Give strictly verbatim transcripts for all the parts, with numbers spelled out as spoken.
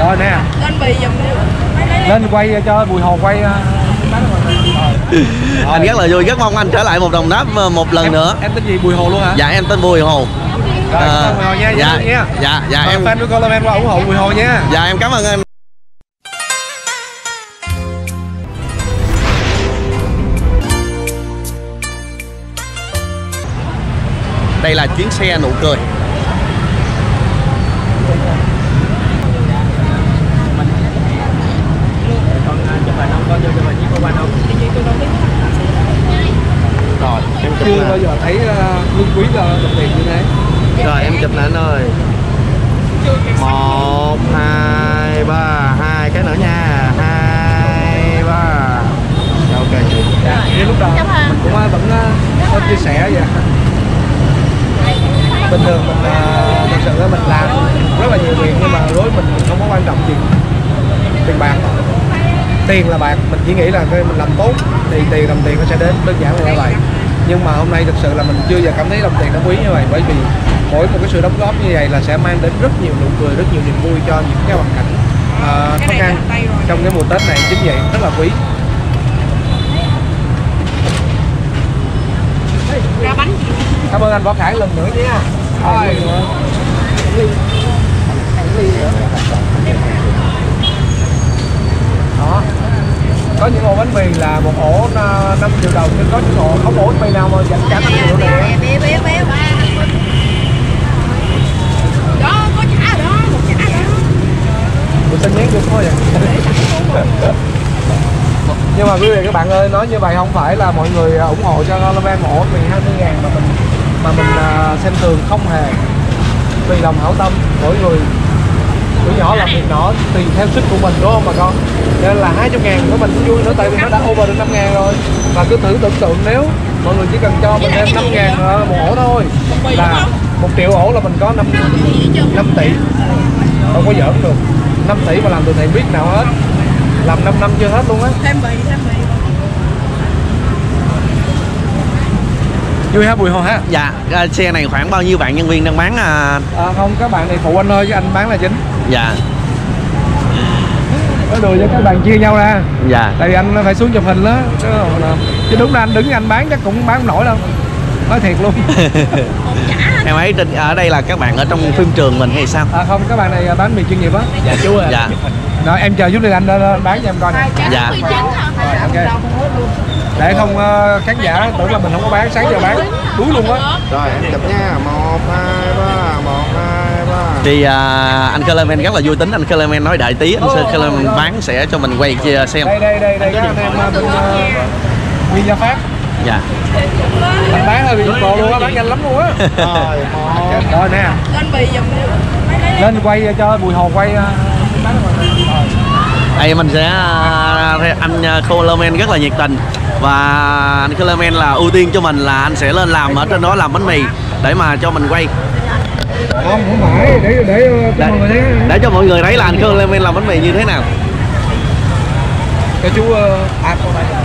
Rồi nè. Lên bì giùm. Lên quay cho Bùi Hồ quay. Anh rất là vui, rất mong anh trở lại một Đồng Tháp một lần em, nữa. Em tên gì, Bùi Hồ luôn hả? Dạ em tên Bùi Hồ. Rồi, à, Bùi Hồ nha, dạ, nha. Dạ, dạ Rồi, em fan của Coleman qua ủng hộ Bùi Hồ nha. Dạ em cảm ơn anh. Đây là chuyến xe nụ cười. Rồi em chụp chưa bao giờ thấy Lương Quý là đồng tiền như thế. Rồi em chụp lại anh ơi. Một, hai, ba, hai cái nữa nha. Hai, ba. Ok chị. Dạ, như lúc đầu mình cũng vẫn có chia sẻ vậy. Bình thường mình thật sự là mình làm rất là nhiều việc nhưng mà đối với mình không có quan trọng gì tiền bạc. Tiền là bạc, mình chỉ nghĩ là khi mình làm tốt thì tiền đồng tiền nó sẽ đến, đơn giản là như vậy. Nhưng mà hôm nay thực sự là mình chưa giờ cảm thấy đồng tiền nó quý như vậy, bởi vì mỗi một cái sự đóng góp như vậy là sẽ mang đến rất nhiều nụ cười, rất nhiều niềm vui cho những cái hoàn cảnh uh, khó khăn trong cái mùa Tết này, chính vậy rất là quý. Ra bánh. Cảm ơn anh Võ Khải lần nữa nha. Rồi. Đó. Có những ổ bánh mì là một ổ năm triệu đồng, nhưng có những ổ không ổ bánh mì nào mà dành cả năm triệu này. Bé bé bé ba. Đó, có chả đó, một chả đó. Mình xin nhắn được thôi vậy. Nhưng mà quý vị các bạn ơi, nói như vậy không phải là mọi người ủng hộ cho Coleman một ổ mì hai mươi ngàn mà mình mà mình uh, xem thường, không hề. Vì lòng hảo tâm mỗi người, tuổi nhỏ làm việc nhỏ tùy theo sức của mình, đúng không bà con? Nên là hai trăm ngàn của mình cũng vui nữa, tại vì nó đã over được năm ngàn rồi. Và cứ thử tưởng tượng nếu mọi người chỉ cần cho mình thêm năm ngàn một ổ thôi là một triệu ổ là mình có năm tỷ. Không có giỡn được. năm tỷ mà làm từ thiện biết nào hết. Làm năm năm chưa hết luôn á. Thêm bì, thêm bì. Vui hả Bùi Hồ ha? Dạ, xe này khoảng bao nhiêu bạn nhân viên đang bán à? À, không, các bạn này phụ anh thôi chứ anh bán là chính. Dạ. Có đùi cho các bạn chia nhau ra. Dạ. Tại vì anh phải xuống chụp hình đó. Chứ đúng là anh đứng anh bán chắc cũng bán không nổi đâu. Nói thiệt luôn. Em ấy trên ở đây là các bạn ở trong phim trường mình hay sao? À không, các bạn này bán mì chuyên nghiệp á. Dạ chú ơi. Dạ. Rồi em chờ chút đi anh bán cho em coi nè. Dạ. Rồi, ok. Để không uh, khán giả tưởng là mình không có bán, sáng giờ bán đuối luôn á. Rồi em chụp nha. Một, hai, ba. Một, hai, ba. Thì uh, anh Coleman rất là vui tính. Anh Coleman nói đợi tí anh oh, Coleman oh, bán sẽ cho mình quay chia xem. Đây đây đây đây các anh em bên uh, Nguyên Gia Phát. Dạ. Anh bán hơi bị bộ luôn á, bán nhanh lắm luôn á. Rồi, rồi nè. Lên bì giùm. Lên quay cho Bùi Hồ quay. Đây mình sẽ anh Coleman rất là nhiệt tình và anh Coleman là ưu tiên cho mình là anh sẽ lên làm ở trên đó làm bánh mì để mà cho mình quay. Không, không phải để để cho mọi người thấy. Để cho mọi người thấy là anh Coleman làm bánh mì như thế nào. Cho chú uh, à,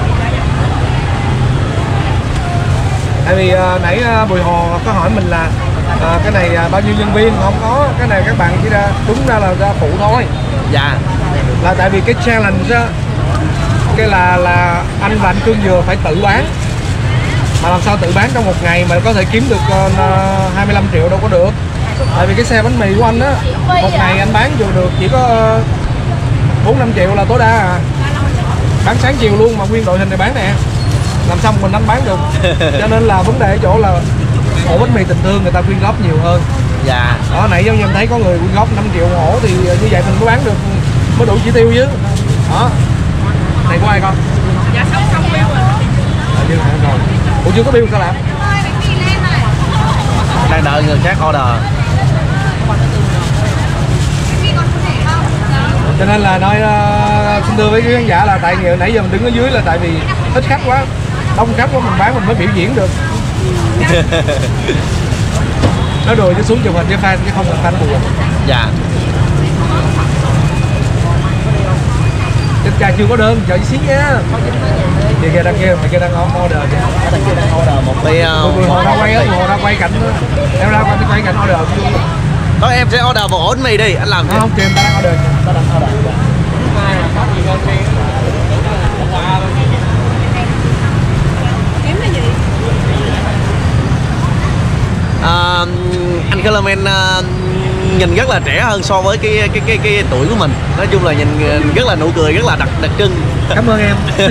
tại vì uh, nãy uh, Bùi Hồ có hỏi mình là uh, cái này uh, bao nhiêu nhân viên, không có, cái này các bạn chỉ ra đúng ra là ra phụ thôi. Dạ. Là tại vì cái challenge á, cái là là anh và anh Cương vừa phải tự bán, mà làm sao tự bán trong một ngày mà có thể kiếm được uh, hai mươi lăm triệu đâu có được. Tại vì cái xe bánh mì của anh á, một ngày anh bán vừa được chỉ có bốn năm triệu là tối đa à. Bán sáng chiều luôn mà nguyên đội hình này bán nè, làm xong mình đánh bán được. Cho nên là vấn đề ở chỗ là ổ bánh mì tình thương người ta quyên góp nhiều hơn. Dạ. Đó, nãy giống như em thấy có người quyên góp năm triệu một ổ thì như vậy mình mới bán được, mới đủ chỉ tiêu chứ. Đó. Này của ai con? Dạ xong xong bill rồi. À, chưa hả rồi. Ủa chưa có bill sao làm? Đang đợi người khác order. Cho nên là nói uh, xin thưa với quý khán giả là tại vì nãy giờ mình đứng ở dưới là tại vì ít khách quá, đông khách quá mình bán mình mới biểu diễn được. Nói đùa chứ xuống chụp hình với fan chứ không cần fan buồn. Dạ. Trên cha chưa có đơn, chờ xíu nha. Chị kia đang kia, mày kia đang order chứ. Đằng kia đang order một Thì uh, người Hồ ra quay á, Hồ ra quay cảnh đó. Em ra quay quay cảnh order. Thôi em sẽ order một ổ bánh mì đi, anh làm không, không kìa, ta đang order, ta đang Coleman uh, nhìn rất là trẻ hơn so với cái cái cái cái tuổi của mình. Nói chung là nhìn rất là nụ cười rất là đặc đặc trưng. Cảm ơn em.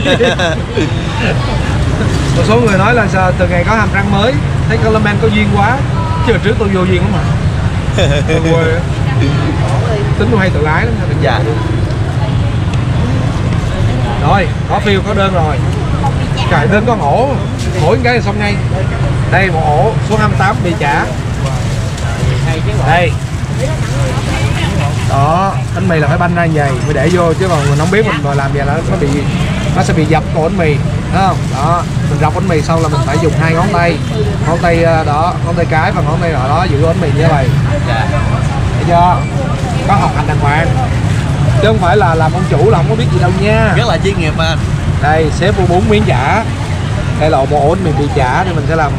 Một số người nói là sao, từ ngày có hàm răng mới thấy Coleman có duyên quá, chứ trước tôi vô duyên lắm mà. Tính tôi hay tự lái lắm. Dạ. Rồi, có phiêu có đơn rồi. Trời, đơn con ổ, mỗi cái là xong ngay. Đây một ổ số hai mươi tám bị trả. Đây. Đó, bánh mì là phải banh ra như vậy mới để vô, chứ còn mình không biết mình làm vậy là nó bị nó sẽ bị dập cổ bánh mì, thấy không? Đó, mình rọc bánh mì xong là mình phải dùng hai ngón tay, ngón tay đó, ngón tay cái và ngón tay nọ đó giữ bánh mì như vậy. Thấy chưa? Có học hành đàng hoàng, chứ không phải là làm ông chủ là không có biết gì đâu nha. Rất là chuyên nghiệp anh. Đây, sếp mua bốn miếng chả. Đây là một ổ bánh mì bị chả thì mình sẽ làm.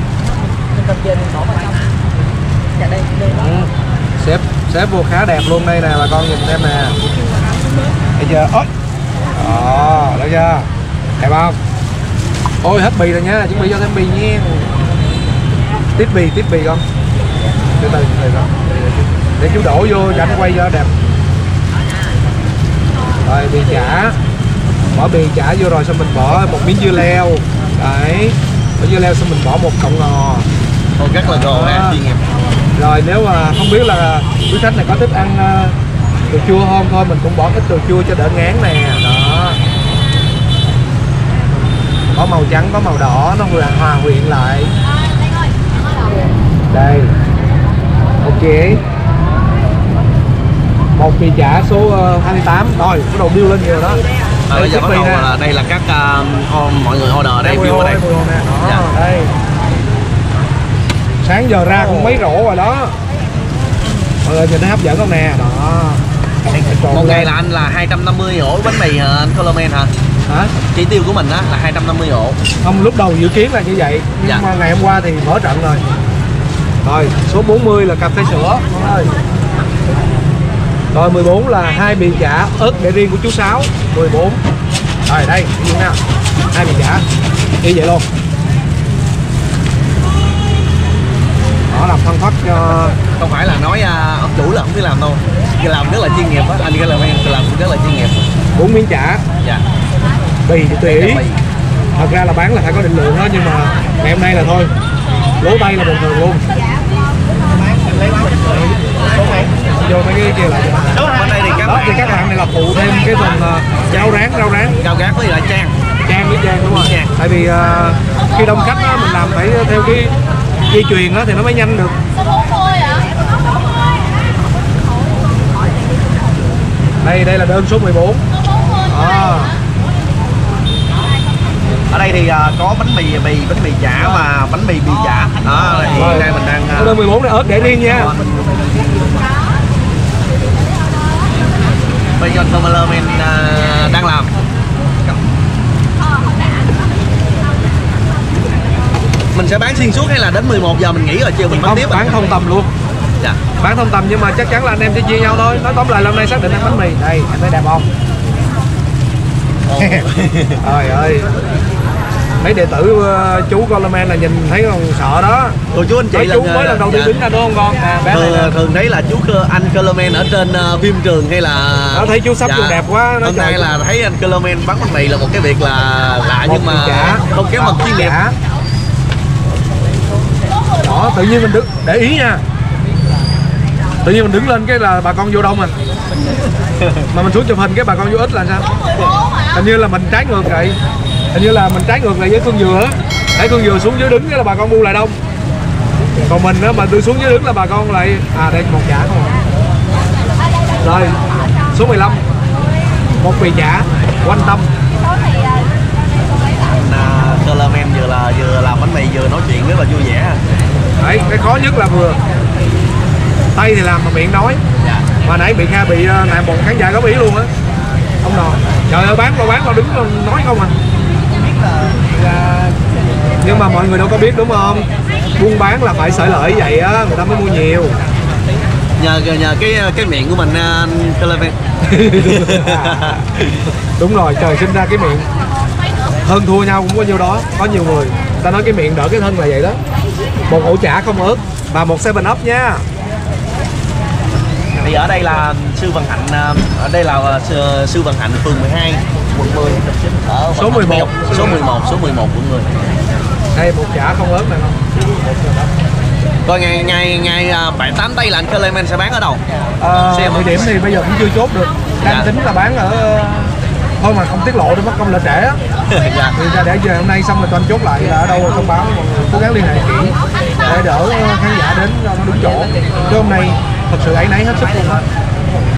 Ừ. Sếp sếp vô khá đẹp luôn đây nè bà con, nhìn em nè. Thấy chưa? Ôi. Đó, thấy chưa? Đẹp không? Ôi hết bì rồi nha, chuẩn bị cho thêm bì nha. Tiếp bì, tiếp bì con. Từ từ, từ từ. Để chú đổ vô cho anh quay cho đẹp. Rồi bì chả. Bỏ bì chả vô rồi xong mình bỏ một miếng dưa leo. Đấy. Bỏ dưa leo xong mình bỏ một cọng ngò. Ô, rất là gồ ha, chuyên nghiệp. Rồi nếu mà không biết là quý khách này có thích ăn uh, đồ chua không, thôi mình cũng bỏ ít đồ chua cho đỡ ngán nè. Đó. Có màu trắng, có màu đỏ, nó vừa hòa quyện lại. Đây. Ok. Một bì chả số uh, hai mươi tám. Rồi, bắt đầu bill lên nhiều đó. À, bây giờ bắt đầu là đây là các uh, mọi người order đây, bill ở đây. Đó, dạ. Đây. Sáng giờ ra cũng mấy rổ rồi đó. Mọi người nhìn thấy hấp dẫn không nè. Đó. Một ngày là anh là hai trăm năm mươi ổ bánh mì hả anh Coleman hả? Hả? Chỉ tiêu của mình á là hai trăm năm mươi ổ. Không, lúc đầu dự kiến là như vậy, nhưng dạ. mà ngày hôm qua thì mở trận rồi. Rồi, số bốn mươi là cà phê sữa con ơi. Rồi mười bốn là hai bì chả ớt để riêng của chú Sáu. mười bốn. Rồi đây, nhìn nha. Hai bì chả. Như vậy luôn. Đó, làm phân phát cho. Không phải là nói uh, ông chủ là không biết làm đâu, cái làm rất là chuyên nghiệp á, anh cái làm em làm rất là chuyên nghiệp. Bốn miếng chả. Dạ. Bì thì tùy ý. Thật ra là bán là phải có định lượng đó, nhưng mà ngày hôm nay là thôi, lố tay là bình thường luôn. Vô mấy cái kia lại. Bên đây thì các đó bạn thì các bạn này là phụ thêm cái phần uh, rau rán, rau rán. rau gác với lại trang. Trang với trang đúng rồi. Trang. Tại vì uh, khi đông khách á, mình làm phải theo cái dây chuyền á thì nó mới nhanh được. Đây đây là đơn số mười bốn. Đó. Ở đây thì uh, có bánh mì bì bánh mì chả và bánh mì bì chả. Đó, thì Rồi. đây mình đang uh, Đơn mười bốn này ớt để riêng nha. bây giờ Coleman uh, đang làm. Mình sẽ bán xuyên suốt hay là đến mười một giờ mình nghỉ rồi chiều mình bán Không, tiếp? bán thông tầm luôn. Dạ. Bán thông tầm nhưng mà chắc chắn là anh em sẽ chia nhau thôi. Nói tóm lại là hôm nay xác định ăn bánh mì. Đây, em thấy đẹp không? Trời ơi. Mấy đệ tử uh, chú Coleman là nhìn thấy còn sợ đó. Cô chú anh chị Nói là chú mới lần đầu tiên đứng ra đúng không con? À, bé thường, này nè. thường thấy là chú anh Coleman ở trên uh, phim trường hay là Nó thấy chú sắp dạ. đẹp quá. Nó hôm nay là thấy anh Coleman bán bánh mì là một cái việc là lạ một nhưng mà chả. không kém phần chuyên nghiệp. Đó, tự nhiên mình đứng để ý nha. Tự nhiên mình đứng lên cái là bà con vô đông mình. Mà mình xuống chụp hình cái bà con vô ít là sao? Hình như là mình trái ngược vậy. Hình như là mình trái ngược lại với Cương Dừa á. Để Cương Dừa xuống dưới đứng cái là bà con bu lại đông. Còn mình á mà tôi xuống dưới đứng là bà con lại à đây một chả không à. Rồi, số mười lăm. Một bì chả quanh tâm. Uh, Coleman vừa là vừa làm bánh mì vừa nói chuyện rất là vui vẻ. Đấy, cái khó nhất là vừa tay thì làm mà miệng nói. Dạ. Mà nãy bị Kha bị này một khán giả góp ý luôn á. Ông nò. Trời ơi bán qua bán qua đứng nói không à. Nhưng mà mọi người đâu có biết đúng không? Buôn bán là phải sợi lợi vậy á, người ta mới mua nhiều. Nhờ nhờ cái cái miệng của mình uh, Coleman. Đúng rồi, trời sinh ra cái miệng. Hơn thua nhau cũng có nhiêu đó, có nhiều người. Ta nói cái miệng đỡ cái thân là vậy đó. Một ổ chả không ớt Và một seven up nha. Thì ở đây là Sư Vạn Hạnh, à, ở đây là sư, sư Vạn Hạnh phường mười hai, quận mười. Ở Số mười một. Số mười một, số mười một quận mười. Đây một chả không ớt này không. Rồi ngày ngày ngày à, bảy tám tây là anh Clement sẽ bán ở đâu? À, Xem địa điểm thì bây giờ cũng chưa chốt được. Đang Dạ. tính là bán ở thôi mà không tiết lộ để mất công là trễ á. Dạ. Thì ra để giờ hôm nay xong rồi toàn chốt lại là ở đâu thông báo mọi người cố gắng liên hệ kỹ để đỡ khán giả đến cho nó đúng chỗ. Chứ hôm nay thật sự áy náy hết sức luôn á.